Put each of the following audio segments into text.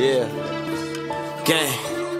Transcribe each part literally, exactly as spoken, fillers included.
Yeah. Gang.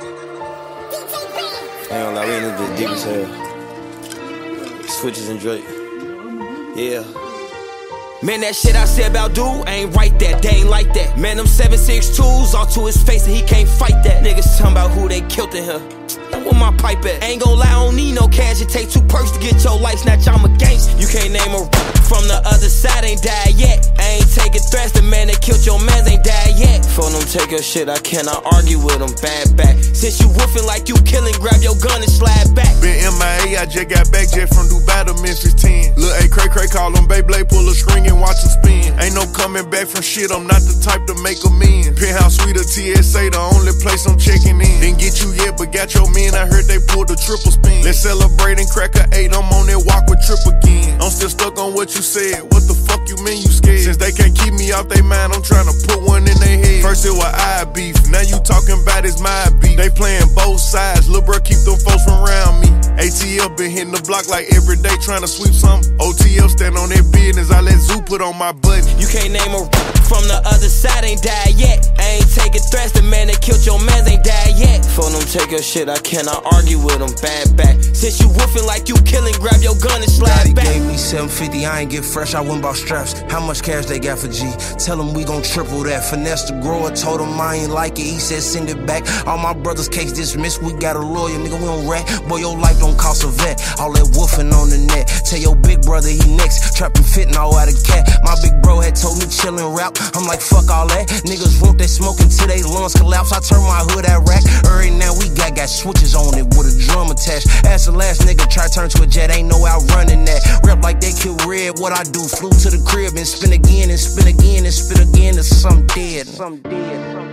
I ain't gonna lie, we in this bitch deep as hell. Switches and Drake. Yeah. Man, that shit I said about dude ain't right that, they ain't like that. Man, them seven six twos all to his face and he can't fight that. Niggas talking about who they killed in here. Where my pipe at? Ain't gon' lie, I don't need no cash. It take two perks to get your life snatch. I'm a gangster. You can't name a from the other side, ain't died yet. I ain't taking threats, the man that killed your mans ain't died yet. For them take your shit, I cannot argue with them. Bad back. Since you woofing like you killing, grab your gun and slide back. Been M I A, I just got back jet from Dubai to Memphis ten. Lil' A Cray Cray call him Beyblade, pull a string and watch him spin. Ain't no coming back from shit, I'm not the type to make amends. Penthouse Suite or T S A, the only place I'm checking in. Didn't get you yet, but got your men, I heard they pulled a triple spin. Let's celebrate and crack a eight, I'm on that walk with trip again. I'm still stuck on what you said, what the fuck you mean you scared? Since they can't keep me off they mind, I'm trying to put one in their head. First it was I beef, now you talking about it's my beef. They playing both sides, lil' bro keep them folks from around me. A T L been hitting the block like every day trying to sweep something. O T L stand on their business, I let Zoo put on my button. You can't name a from the other side, ain't died yet. I ain't taking threats, the man that killed your mans ain't died yet. For them take your shit, I cannot argue with them. Bad back. Since you woofing like you killing, grab your gun and slide Daddy back. Gave me seven fifty, I ain't get fresh, I went bought straps. How much cash they got for G? Tell them we gon' triple that. Finesse the grower, told him I ain't like it, he said send it back. All my brothers' case dismissed, we got a lawyer, nigga, we don't rat. Boy, your life don't cost a vet. All that woofing on the net. Tell your big brother he next, trapping fitting all out of cat. My big bro had told me chillin' rap, I'm like fuck all that. Niggas want that smoking till they lungs collapse, I turn my hood at rack. Right now we got, got switches on it with a drum attached. Ask the last nigga try turn to a jet, ain't no outrunning that. Rep like they kill red, what I do, flew to the crib and spin again and spin again and spin again to some dead. Some dead.